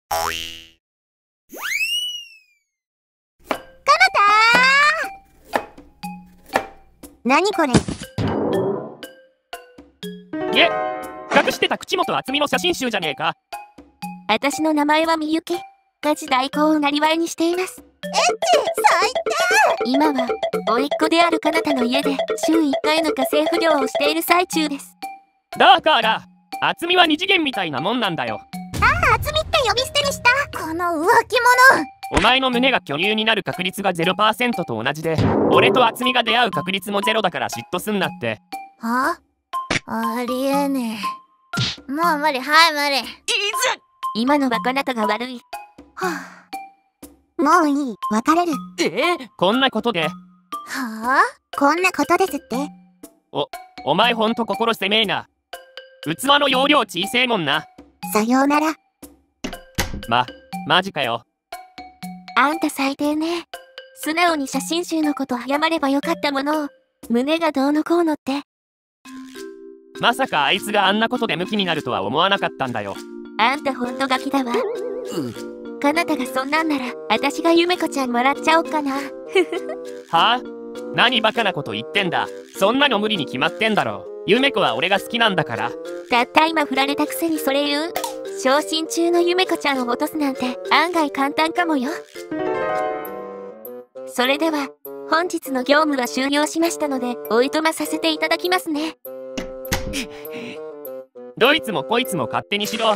何これ。 隠してた口元厚みの写真集じゃねえか。 私の名前はみゆき。家事代行をなりわいにしています。 最低。 今は甥っ子である彼方の家で週1回の家政婦業をしている最中です。 だから厚みは二次元みたいなもんなんだよ。 厚みって呼び捨てにした。この浮気者。 お前の胸が巨乳になる確率が 0% と同じで、俺と厚みが出会う確率も0だから嫉妬すんなって。 はありえねえ。もう無理。はい無理。 今のは彼方が悪い。 はあ、もういい。別れる。 こんなことで。 はあ、こんなことですって。 お前ほんと心狭えな。器の容量小せえもんな。 さようなら。 マジかよ。 あんた最低ね。素直に写真集のこと謝ればよかったものを、胸がどうのこうのって。 まさかあいつがあんなことでムキになるとは思わなかったんだよ。 あんたほんとガキだわ。彼方がそんなんなら、私がゆめこちゃんもらっちゃおっかな。 はあ？何バカなこと言ってんだ。そんなの無理に決まってんだろ。ゆめこは俺が好きなんだから。 たった今振られたくせにそれ言う？昇進中のゆめこちゃんを落とすなんて案外簡単かもよ。それでは本日の業務は終了しましたのでおいとまさせていただきますね。 どいつもこいつも勝手にしろ。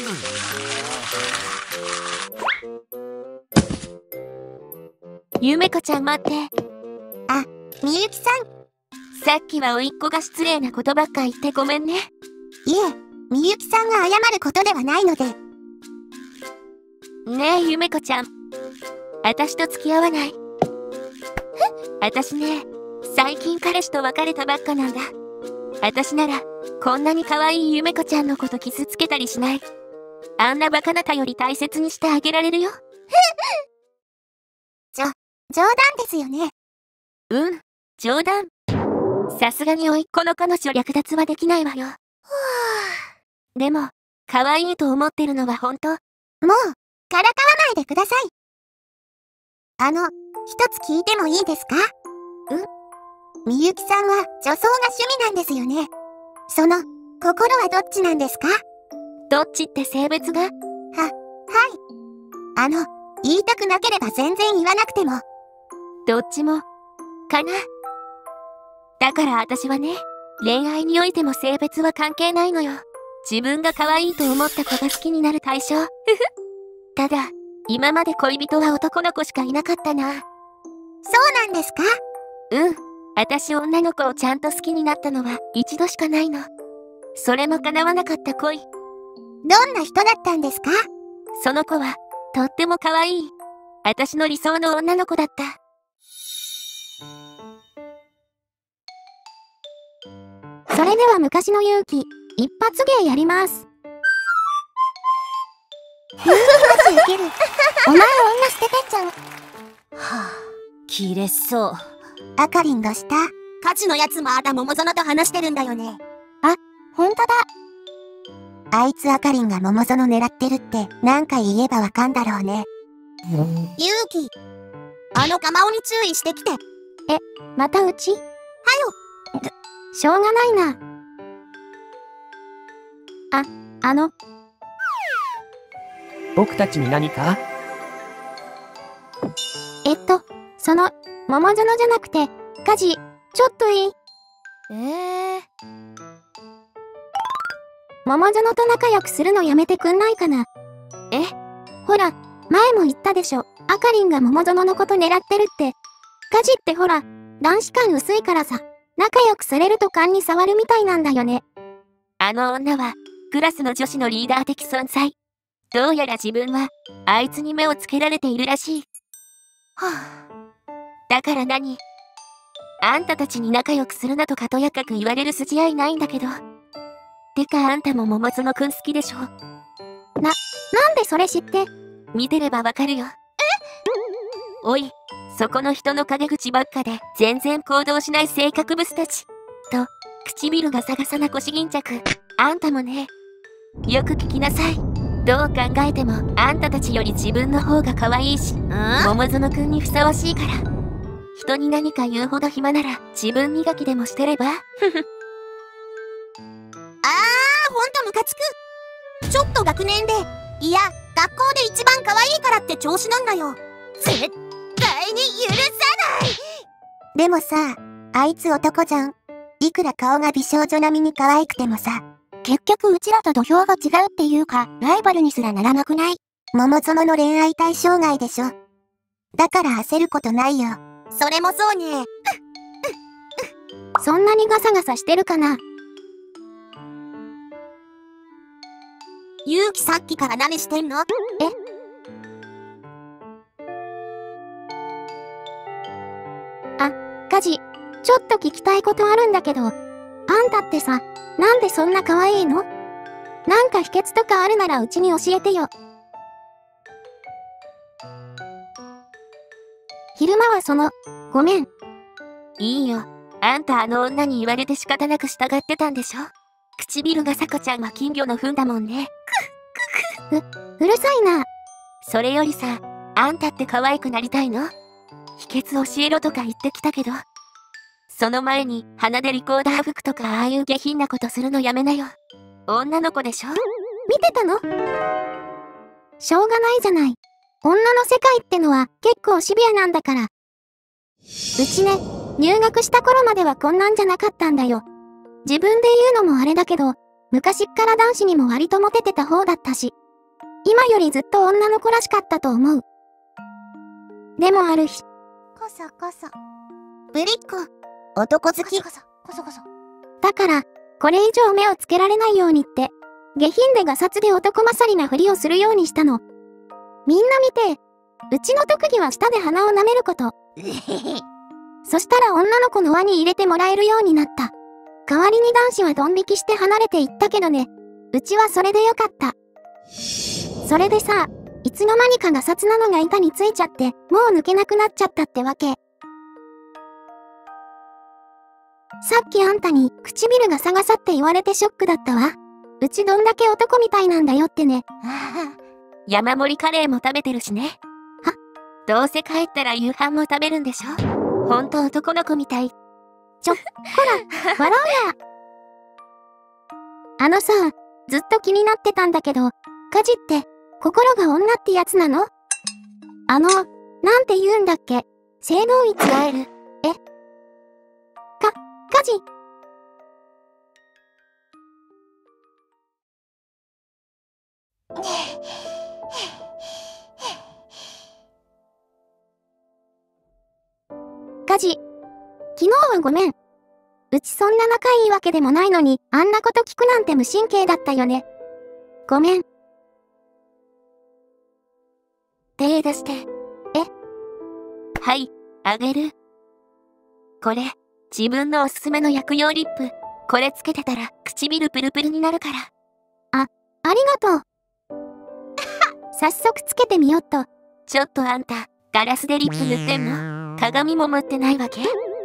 ゆめこちゃん待って。 あ、みゆきさん。 さっきは甥っ子が失礼なことばっか言ってごめんね。 いえ、みゆきさんが謝ることではないので。 ねえゆめこちゃん、私と付き合わない？私ね、最近彼氏と別れたばっかなんだ。私ならこんなに可愛いゆめこちゃんのこと傷つけたりしない。あんなバカなたより大切にしてあげられるよ。 冗談ですよね。 うん、冗談。さすがに甥っ子の彼女略奪はできないわよ。でも、可愛いと思ってるのは本当。 もう、からかわないでください。一つ聞いてもいいですか？みゆきさんは女装が趣味なんですよね。その、心はどっちなんですか？ どっちって性別が？ はい。言いたくなければ全然言わなくても。 どっちも、かな。だから私はね、恋愛においても性別は関係ないのよ。自分が可愛いと思った子が好きになる対象。ただ、今まで恋人は男の子しかいなかったな。 そうなんですか？ 私女の子をちゃんと好きになったのは一度しかないの。それも叶わなかった恋。 どんな人だったんですか？ その子は、とっても可愛い。私の理想の女の子だった。 それでは昔の勇気、一発芸やります。マジウケる。お前女捨ててっちゃう。はあ、 切れそう。 あかりんどした？ 価値のやつまだ桃園と話してるんだよね。 あ、ほんとだ。あいつあかりんが桃園狙ってるって何回言えばわかんだろうね。 勇気、あのガマオに注意してきて。 またうち？はよ。しょうがないな。 僕たちに何か？ その、桃園じゃなくて、家事、ちょっといい？桃園と仲良くするのやめてくんないかな？ほら、前も言ったでしょ。あかりんが桃園のこと狙ってるって。家事ってほら、男子感薄いからさ、仲良くされると勘に触るみたいなんだよね。 あの女は、クラスの女子のリーダー的存在。どうやら自分は、あいつに目をつけられているらしい。だから何？あんたたちに仲良くするなとかとやかく言われる筋合いないんだけど。てかあんたも桃園くん好きでしょ？ なんでそれ知って？ 見てればわかるよ。おい、そこの人の陰口ばっかで全然行動しない性格ブスたち。と、唇がサガサな腰巾着。あんたもね。よく聞きなさい。 どう考えてもあんたたちより自分の方が可愛いし、桃園くんにふさわしいから。人に何か言うほど暇なら自分磨きでもしてれば。 ほんとムカつく。ちょっと学年で、いや、学校で一番可愛いからって調子なんだよ。絶対に許さない。でもさ、あいつ男じゃん。いくら顔が美少女並みに可愛くてもさ、結局うちらと土俵が違うっていうか、ライバルにすらならなくない？桃園の恋愛対象外でしょ。だから焦ることないよ。それもそうね。 そんなにガサガサしてるかな。 ゆうきさっきから何してんの？ カジ、ちょっと聞きたいことあるんだけど、あんたってさ、なんでそんな可愛いの？なんか秘訣とかあるならうちに教えてよ。昼間はごめん。 いいよ。あんたあの女に言われて仕方なく従ってたんでしょ？唇がさこちゃんは金魚の糞だもんね。 うるさいな。 それよりさ、あんたって可愛くなりたいの？秘訣教えろとか言ってきたけど。その前に鼻でリコーダー吹くとかああいう下品なことするのやめなよ。女の子でしょ？ 見てたの？しょうがないじゃない。女の世界ってのは結構シビアなんだから。うちね、入学した頃まではこんなんじゃなかったんだよ。自分で言うのもあれだけど、昔っから男子にも割とモテてた方だったし、今よりずっと女の子らしかったと思う。でもある日、 こそこそ。ぶりっ子。男好き。こそこそ。 だから、これ以上目をつけられないようにって、下品でガサツで男勝りなふりをするようにしたの。みんな見て、うちの特技は舌で鼻を舐めること。そしたら女の子の輪に入れてもらえるようになった。代わりに男子はドン引きして離れていったけどね。うちはそれでよかった。それでさ、いつの間にかガサツなのが板についちゃって、もう抜けなくなっちゃったってわけ。さっきあんたに唇がサガサって言われてショックだったわ。うちどんだけ男みたいなんだよってね。 山盛りカレーも食べてるしね。どうせ帰ったら夕飯も食べるんでしょ？ほんと男の子みたい。 こら、笑うな。さ、ずっと気になってたんだけど、カジって、心が女ってやつなの？なんて言うんだっけ？性同一がえる。カジ。カジ、昨日はごめん。うちそんな仲いいわけでもないのに、あんなこと聞くなんて無神経だったよね。ごめん。 手出して。はい、あげる。これ、自分のおすすめの薬用リップ。これつけてたら唇プルプルになるから。 ありがとう。早速つけてみよっと。 ちょっとあんた、ガラスでリップ塗ってんの？鏡も持ってないわけ？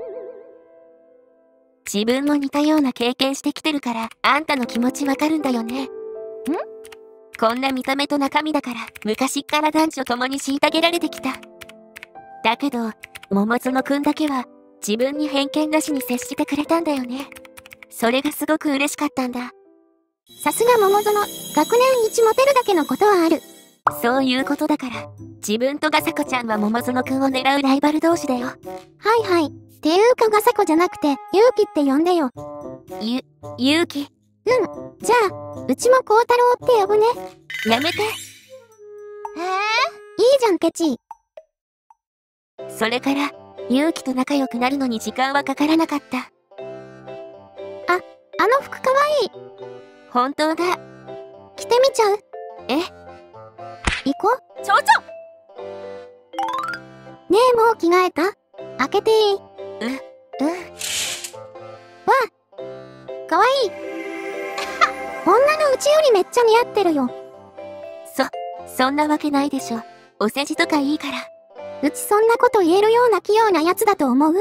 自分も似たような経験してきてるから、あんたの気持ちわかるんだよね。こんな見た目と中身だから、昔っから男女共に虐げられてきた。だけど、桃園くんだけは、自分に偏見なしに接してくれたんだよね。それがすごく嬉しかったんだ。 さすが桃園、学年一モテるだけのことはある。 そういうことだから、自分とガサコちゃんは桃園くんを狙うライバル同士だよ。 はいはい。っていうかガサコじゃなくて、ゆうきって呼んでよ。 ゆうき。 じゃあ、うちも孝太郎って呼ぶね。 やめて。 いいじゃんケチ。 それから、ゆうきと仲良くなるのに時間はかからなかった。 あの服かわいい。 本当だ。 着てみちゃう？行こう。 ちょねえ、もう着替えた？開けていい？わあ、かわいい。女のうちよりめっちゃ似合ってるよ。 そんなわけないでしょ。お世辞とかいいから。 うちそんなこと言えるような器用なやつだと思う？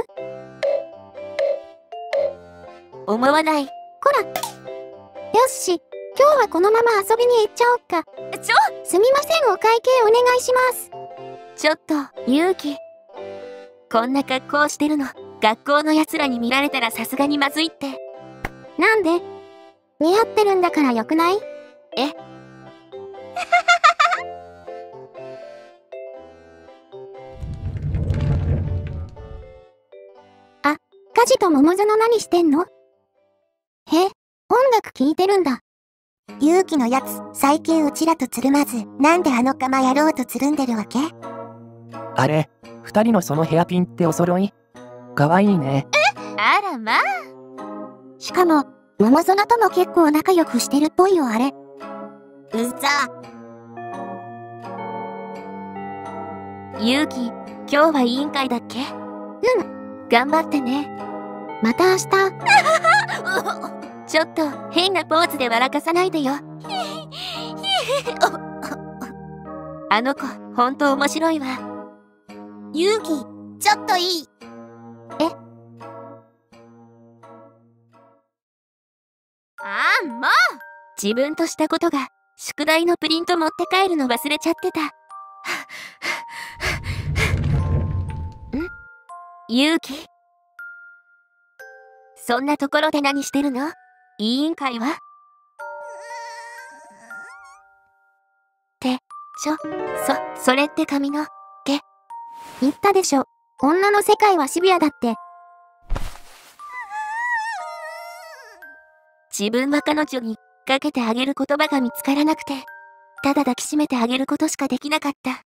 思わない。 こら。よし、 今日はこのまま遊びに行っちゃおっか。すみません、お会計お願いします。 ちょっと、勇気。こんな格好してるの、学校の奴らに見られたらさすがにまずいって。 なんで？似合ってるんだからよくない？ え？ あ、カジと桃園何してんの？へ、音楽聴いてるんだ。 勇気のやつ、最近うちらとつるまず、なんであのかま野郎とつるんでるわけ？ あれ、二人のそのヘアピンってお揃い？かわいいね。 あらまあ。 しかも、桃園とも結構仲良くしてるっぽいよ、あれ。うざ。 勇気、今日は委員会だっけ？頑張ってね。 また明日。 ちょっと変なポーズで笑かさないでよ。あの子、ほんと面白いわ。 勇気、ちょっといい？ もう自分としたことが、宿題のプリント持って帰るの忘れちゃってた。勇気。そんなところで何してるの？委員会は？それって髪の毛？ 言ったでしょ。女の世界はシビアだって。 自分は彼女にかけてあげる言葉が見つからなくて、ただ抱きしめてあげることしかできなかった。